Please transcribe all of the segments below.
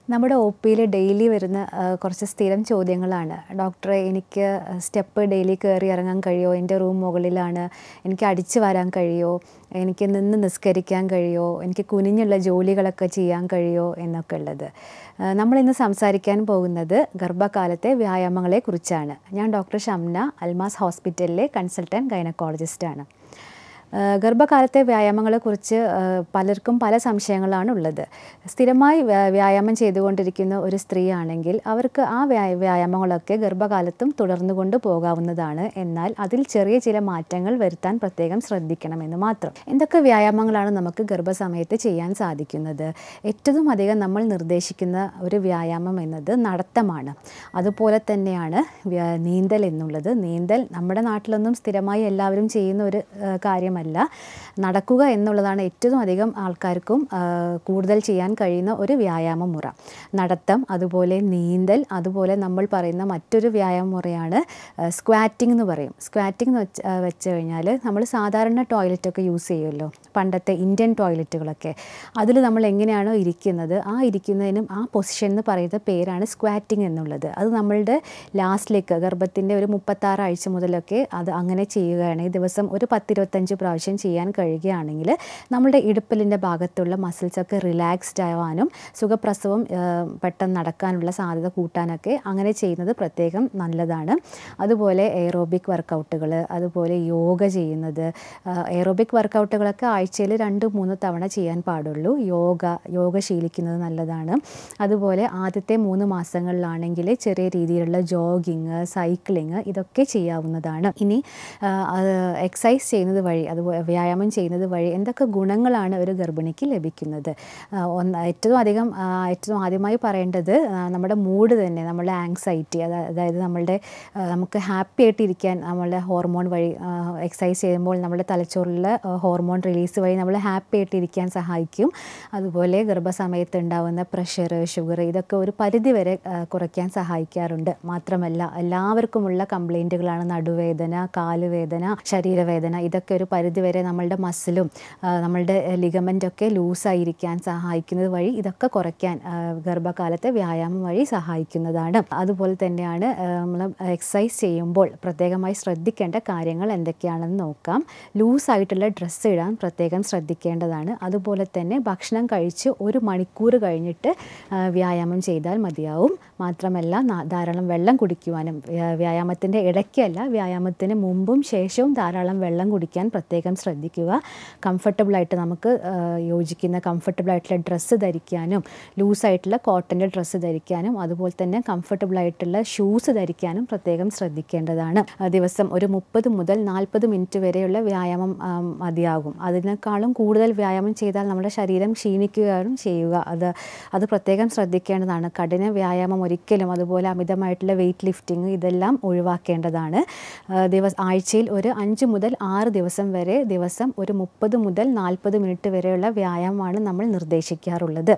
നമ്മുടെ ഒ.പിയിൽ ഡെയിലി വരുന്ന കുറച്ച് സ്ഥിരം ചോദ്യങ്ങളാണ്. ഡോക്ടറെ, എനിക്ക് സ്റ്റെപ്പ് ഡെയിലി കയറി ഇറങ്ങാൻ കഴിയുമോ? എൻ്റെ റൂം മുകളിലാണ്. എനിക്ക് അടിച്ചു വരാൻ കഴിയുമോ? എനിക്ക് നിന്ന് നിസ്കരിക്കാൻ കഴിയുമോ? എനിക്ക് കുനിഞ്ഞുള്ള ജോലികളൊക്കെ ചെയ്യാൻ കഴിയുമോ എന്നൊക്കെ ഉള്ളത്. നമ്മളിന്ന് സംസാരിക്കാൻ പോകുന്നത് ഗർഭകാലത്തെ വ്യായാമങ്ങളെക്കുറിച്ചാണ്. ഞാൻ ഡോക്ടർ ഷംന, അൽമാസ് ഹോസ്പിറ്റലിലെ കൺസൾട്ടൻറ്റ് ഗൈനക്കോളജിസ്റ്റാണ്. ഗർഭകാലത്തെ വ്യായാമങ്ങളെക്കുറിച്ച് പലർക്കും പല സംശയങ്ങളാണ് ഉള്ളത്. സ്ഥിരമായി വ്യായാമം ചെയ്തുകൊണ്ടിരിക്കുന്ന ഒരു സ്ത്രീയാണെങ്കിൽ അവർക്ക് ആ വ്യായാമങ്ങളൊക്കെ ഗർഭകാലത്തും തുടർന്നു കൊണ്ട് പോകാവുന്നതാണ്. എന്നാൽ അതിൽ ചെറിയ ചില മാറ്റങ്ങൾ വരുത്താൻ പ്രത്യേകം ശ്രദ്ധിക്കണമെന്ന് മാത്രം. എന്തൊക്കെ വ്യായാമങ്ങളാണ് നമുക്ക് ഗർഭസമയത്ത് ചെയ്യാൻ സാധിക്കുന്നത്? ഏറ്റവും അധികം നമ്മൾ നിർദ്ദേശിക്കുന്ന ഒരു വ്യായാമം എന്നത് നടത്തമാണ്. അതുപോലെ തന്നെയാണ് നീന്തൽ എന്നുള്ളത്. നീന്തൽ നമ്മുടെ നാട്ടിലൊന്നും സ്ഥിരമായി എല്ലാവരും ചെയ്യുന്ന ഒരു കാര്യമല്ല. നടക്കുക എന്നുള്ളതാണ് ഏറ്റവും അധികം ആൾക്കാർക്കും കൂടുതൽ ചെയ്യാൻ കഴിയുന്ന ഒരു വ്യായാമ മുറ. നടത്തം, അതുപോലെ നീന്തൽ, അതുപോലെ നമ്മൾ പറയുന്ന മറ്റൊരു വ്യായാമ മുറയാണ് സ്ക്വാറ്റിംഗ് എന്ന് പറയും. സ്ക്വാറ്റിംഗ് എന്ന് വെച്ച് കഴിഞ്ഞാൽ നമ്മൾ സാധാരണ ടോയ്ലറ്റൊക്കെ യൂസ് ചെയ്യുമല്ലോ, പണ്ടത്തെ ഇന്ത്യൻ ടോയ്ലറ്റുകളൊക്കെ. അതിൽ നമ്മൾ എങ്ങനെയാണോ ഇരിക്കുന്നത്, ആ ഇരിക്കുന്നതിനും ആ പൊസിഷൻ എന്ന് പറയുന്ന പേരാണ് സ്ക്വാറ്റിംഗ് എന്നുള്ളത്. അത് നമ്മളുടെ ലാസ്റ്റിലേക്ക് ഗർഭത്തിൻ്റെ ഒരു 36 ആഴ്ച മുതലൊക്കെ അത് അങ്ങനെ ചെയ്യുകയാണെങ്കിൽ ദിവസം ഒരു 10-25 പ്രാവശ്യം ചെയ്യാൻ കഴിയുകയാണെങ്കിൽ നമ്മുടെ ഇടുപ്പലിൻ്റെ ഭാഗത്തുള്ള മസിൽസൊക്കെ റിലാക്സ്ഡ് ആവാനും സുഖപ്രസവം പെട്ടെന്ന് നടക്കാനുള്ള സാധ്യത കൂട്ടാനൊക്കെ അങ്ങനെ ചെയ്യുന്നത് പ്രത്യേകം നല്ലതാണ്. അതുപോലെ എയറോബിക് വർക്കൗട്ടുകൾ, അതുപോലെ യോഗ ചെയ്യുന്നത്. എയറോബിക് വർക്കൗട്ടുകളൊക്കെ ആഴ്ചയിൽ 2-3 തവണ ചെയ്യാൻ പാടുള്ളൂ. യോഗ ശീലിക്കുന്നത് നല്ലതാണ്. അതുപോലെ ആദ്യത്തെ 3 മാസങ്ങളിലാണെങ്കിൽ ചെറിയ രീതിയിലുള്ള ജോഗിങ്, സൈക്ലിങ് ഇതൊക്കെ ചെയ്യാവുന്നതാണ്. ഇനി എക്സസൈസ് ചെയ്യുന്നത് വഴി, അതുപോലെ വ്യായാമം ചെയ്യുന്നത് വഴി എന്തൊക്കെ ഗുണങ്ങളാണ് ഒരു ഗർഭിണിക്ക് ലഭിക്കുന്നത്? ഏറ്റവും ആദ്യമായി പറയേണ്ടത് നമ്മുടെ മൂഡ് തന്നെ, നമ്മളുടെ ആങ്സൈറ്റി, അതായത് നമുക്ക് ഹാപ്പി ആയിട്ടിരിക്കാൻ നമ്മളുടെ ഹോർമോൺ വഴി എക്സസൈസ് ചെയ്യുമ്പോൾ നമ്മുടെ തലച്ചോറിലെ ഹോർമോൺ റിലീസ് വഴി നമ്മൾ ഹാപ്പി ആയിട്ടിരിക്കാൻ സഹായിക്കും. അതുപോലെ ഗർഭസമയത്ത് ഉണ്ടാകുന്ന പ്രഷർ, ഷുഗർ ഇതൊക്കെ ഒരു പരിധി വരെ കുറയ്ക്കാൻ സഹായിക്കാറുണ്ട്. മാത്രമല്ല എല്ലാവർക്കുമുള്ള കംപ്ലൈൻറ്റുകളാണ് നടുവേദന, കാലുവേദന, ശരീരവേദന. ഇതൊക്കെ ഒരു പരിധിവരെ നമ്മളുടെ മസിലും നമ്മളുടെ ലിഗമെൻ്റൊക്കെ ലൂസായിരിക്കാൻ സഹായിക്കുന്നത് വഴി ഇതൊക്കെ കുറയ്ക്കാൻ ഗർഭകാലത്തെ വ്യായാമം വഴി സഹായിക്കുന്നതാണ്. അതുപോലെ തന്നെയാണ് നമ്മൾ എക്സസൈസ് ചെയ്യുമ്പോൾ പ്രത്യേകമായി ശ്രദ്ധിക്കേണ്ട കാര്യങ്ങൾ എന്തൊക്കെയാണെന്ന് നോക്കാം. ലൂസായിട്ടുള്ള ഡ്രസ്സ് ഇടാൻ പ്രത്യേകം ശ്രദ്ധിക്കേണ്ടതാണ്. അതുപോലെ തന്നെ ഭക്ഷണം കഴിച്ച് 1 മണിക്കൂർ കഴിഞ്ഞിട്ട് വ്യായാമം ചെയ്താൽ മതിയാവും. മാത്രമല്ല ധാരാളം വെള്ളം കുടിക്കുവാനും, വ്യായാമത്തിൻ്റെ ഇടയ്ക്കല്ല, വ്യായാമത്തിന് മുമ്പും ശേഷവും ധാരാളം വെള്ളം കുടിക്കാൻ പ്രത്യേകം ശ്രദ്ധിക്കുക. കംഫർട്ടബിളായിട്ട് നമുക്ക് യോജിക്കുന്ന കംഫർട്ടബിളായിട്ടുള്ള ഡ്രസ്സ് ധരിക്കാനും, ലൂസായിട്ടുള്ള കോട്ടൻ്റെ ഡ്രസ്സ് ധരിക്കാനും, അതുപോലെ തന്നെ കംഫർട്ടബിളായിട്ടുള്ള ഷൂസ് ധരിക്കാനും പ്രത്യേകം ശ്രദ്ധിക്കേണ്ടതാണ്. ദിവസം ഒരു 30 മുതൽ 40 മിനിറ്റ് വരെയുള്ള വ്യായാമം മതിയാകും. അതിനേക്കാളും കൂടുതൽ വ്യായാമം ചെയ്താൽ നമ്മുടെ ശരീരം ക്ഷീണിക്കുകയാണ് ചെയ്യുക. അത് പ്രത്യേകം ശ്രദ്ധിക്കേണ്ടതാണ്. കഠിന വ്യായാമം ഒരിക്കലും, അതുപോലെ അമിതമായിട്ടുള്ള വെയ്റ്റ് ലിഫ്റ്റിംഗ് ഇതെല്ലാം ഒഴിവാക്കേണ്ടതാണ്. ആഴ്ചയിൽ ഒരു 5 മുതൽ 6 ദിവസം വരെ ദിവസം ഒരു 30 മുതൽ 40 മിനിറ്റ് വരെയുള്ള വ്യായാമമാണ് നമ്മൾ നിർദ്ദേശിക്കാറുള്ളത്.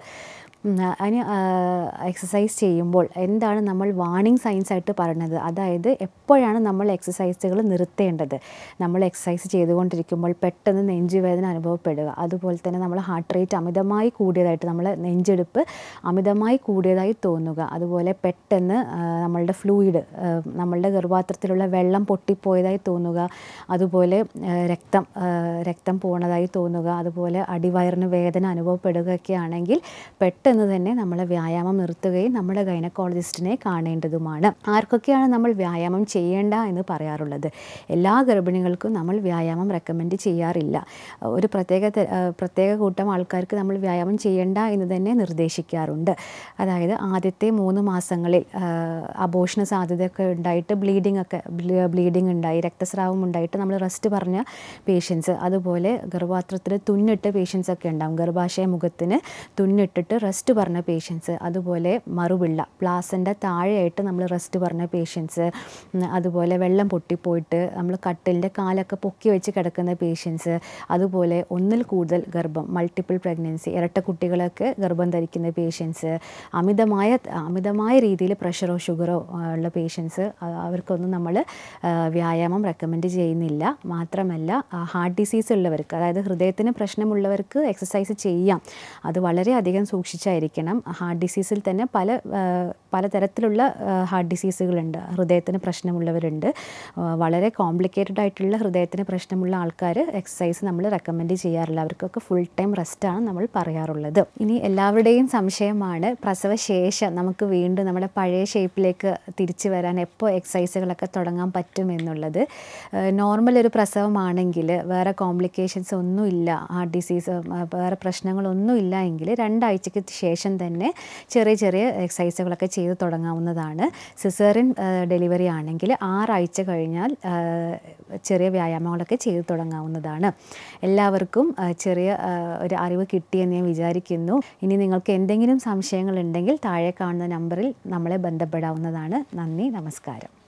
അതിന് എക്സസൈസ് ചെയ്യുമ്പോൾ എന്താണ് നമ്മൾ വാർണിംഗ് സൈൻസ് ആയിട്ട് പറയുന്നത്? അതായത് എപ്പോഴാണ് നമ്മൾ എക്സസൈസുകൾ നിർത്തേണ്ടത്? നമ്മൾ എക്സസൈസ് ചെയ്തുകൊണ്ടിരിക്കുമ്പോൾ പെട്ടെന്ന് നെഞ്ചുവേദന അനുഭവപ്പെടുക, അതുപോലെ തന്നെ നമ്മൾ ഹാർട്ട് റേറ്റ് അമിതമായി കൂടിയതായിട്ട്, നമ്മളെ നെഞ്ചെടുപ്പ് അമിതമായി കൂടിയതായി തോന്നുക, അതുപോലെ പെട്ടെന്ന് നമ്മളുടെ ഫ്ലൂയിഡ്, നമ്മളുടെ ഗർഭപാത്രത്തിലുള്ള വെള്ളം പൊട്ടിപ്പോയതായി തോന്നുക, അതുപോലെ രക്തം പോണതായി തോന്നുക, അതുപോലെ അടിവയറിന് വേദന അനുഭവപ്പെടുകയൊക്കെ ആണെങ്കിൽ പെട്ടെന്ന് തന്നെ നമ്മൾ വ്യായാമം നിർത്തുകയും നമ്മുടെ ഗൈനക്കോളജിസ്റ്റിനെ കാണേണ്ടതുമാണ്. ആർക്കൊക്കെയാണ് നമ്മൾ വ്യായാമം ചെയ്യേണ്ട എന്ന് പറയാറുള്ളത്? എല്ലാ ഗർഭിണികൾക്കും നമ്മൾ വ്യായാമം റെക്കമെൻഡ് ചെയ്യാറില്ല. ഒരു പ്രത്യേക കൂട്ടം ആൾക്കാർക്ക് നമ്മൾ വ്യായാമം ചെയ്യേണ്ട എന്ന് തന്നെ നിർദ്ദേശിക്കാറുണ്ട്. അതായത് ആദ്യത്തെ 3 മാസങ്ങളിൽ അബോർഷന് സാധ്യതയൊക്കെ ഉണ്ടായിട്ട് ബ്ലീഡിങ് ഉണ്ടായി, രക്തസ്രാവം ഉണ്ടായിട്ട് നമ്മൾ റെസ്റ്റ് പറഞ്ഞ പേഷ്യൻസ്, അതുപോലെ ഗർഭപാത്രത്തിൽ തുന്നിട്ട പേഷ്യൻസൊക്കെ ഉണ്ടാകും, ഗർഭാശയ മുഖത്തിന് തുന്നിട്ടിട്ട് റെസ്റ്റ് പറഞ്ഞ പേഷ്യൻസ്, അതുപോലെ മറുപിള്ള പ്ലാസൻ്റെ താഴെയായിട്ട് നമ്മൾ റെസ്റ്റ് പറഞ്ഞ പേഷ്യൻസ്, അതുപോലെ വെള്ളം പൊട്ടിപ്പോയിട്ട് നമ്മൾ കട്ടിലിൻ്റെ കാലൊക്കെ പൊക്കി വെച്ച് കിടക്കുന്ന പേഷ്യൻസ്, അതുപോലെ ഒന്നിൽ കൂടുതൽ ഗർഭം, മൾട്ടിപ്പിൾ പ്രഗ്നൻസി, ഇരട്ട കുട്ടികളൊക്കെ ഗർഭം ധരിക്കുന്ന പേഷ്യൻസ്, അമിതമായ രീതിയിൽ പ്രഷറോ ഷുഗറോ ഉള്ള പേഷ്യൻസ്, അവർക്കൊന്നും നമ്മൾ വ്യായാമം റെക്കമെൻഡ് ചെയ്യുന്നില്ല. മാത്രമല്ല ഹാർട്ട് ഡിസീസ് ഉള്ളവർക്ക്, അതായത് ഹൃദയത്തിന് പ്രശ്നമുള്ളവർക്ക് എക്സസൈസ് ചെയ്യാം. അത് വളരെയധികം സൂക്ഷിച്ച ശ്രദ്ധിച്ചായിരിക്കണം. ഹാർട്ട് ഡിസീസിൽ തന്നെ പലതരത്തിലുള്ള ഹാർട്ട് ഡിസീസുകളുണ്ട്. ഹൃദയത്തിന് പ്രശ്നമുള്ളവരുണ്ട്. വളരെ കോംപ്ലിക്കേറ്റഡ് ആയിട്ടുള്ള ഹൃദയത്തിന് പ്രശ്നമുള്ള ആൾക്കാർ എക്സസൈസ് നമ്മൾ റെക്കമെൻഡ് ചെയ്യാറില്ല. അവർക്കൊക്കെ ഫുൾ ടൈം റെസ്റ്റാണ് നമ്മൾ പറയാറുള്ളത്. ഇനി എല്ലാവരുടെയും സംശയമാണ് പ്രസവശേഷം നമുക്ക് വീണ്ടും നമ്മുടെ പഴയ ഷേപ്പിലേക്ക് തിരിച്ചു വരാൻ എപ്പോൾ എക്സസൈസുകളൊക്കെ തുടങ്ങാൻ പറ്റും എന്നുള്ളത്. നോർമൽ ഒരു പ്രസവമാണെങ്കിൽ വേറെ കോംപ്ലിക്കേഷൻസ് ഒന്നുമില്ല, ഹാർട്ട് ഡിസീസ് വേറെ പ്രശ്നങ്ങളൊന്നും ഇല്ല എങ്കിൽ 2 ആഴ്ചയ്ക്ക് ശേഷം തന്നെ ചെറിയ ചെറിയ എക്സസൈസുകളൊക്കെ ചെയ്ത് തുടങ്ങാവുന്നതാണ്. സിസേറിയൻ ഡെലിവറി ആണെങ്കിൽ 6 ആഴ്ച കഴിഞ്ഞാൽ ചെറിയ വ്യായാമങ്ങളൊക്കെ ചെയ്ത് തുടങ്ങാവുന്നതാണ്. എല്ലാവർക്കും ചെറിയ ഒരു അറിവ് കിട്ടിയെന്ന് ഞാൻ വിചാരിക്കുന്നു. ഇനി നിങ്ങൾക്ക് എന്തെങ്കിലും സംശയങ്ങളുണ്ടെങ്കിൽ താഴെ കാണുന്ന നമ്പറിൽ നമ്മളെ ബന്ധപ്പെടാവുന്നതാണ്. നന്ദി, നമസ്കാരം.